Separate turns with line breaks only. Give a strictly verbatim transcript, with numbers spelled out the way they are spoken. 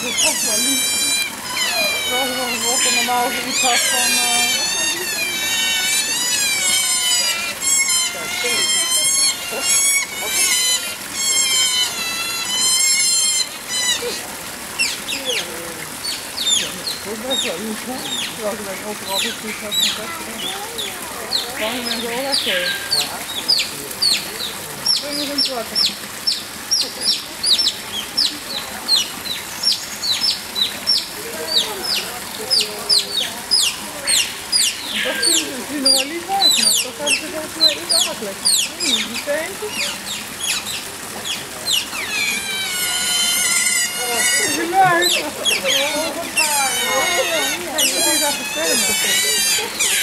dat past wel niet. Zoals we wordt er normaal zoiets had van... Uh... Dat is best wel iets, hè? Terwijl ik denk overal goed goed heb gezegd. Waarom ben je zo lekker? Ik ben nog een kwart. Dat zien er wel lief uit, maar toch hebben ze volgens mij iets aardig. Die teentjes. Dat is een leuk. Oh, wat gaar. Oh, ja, dat is even filmen.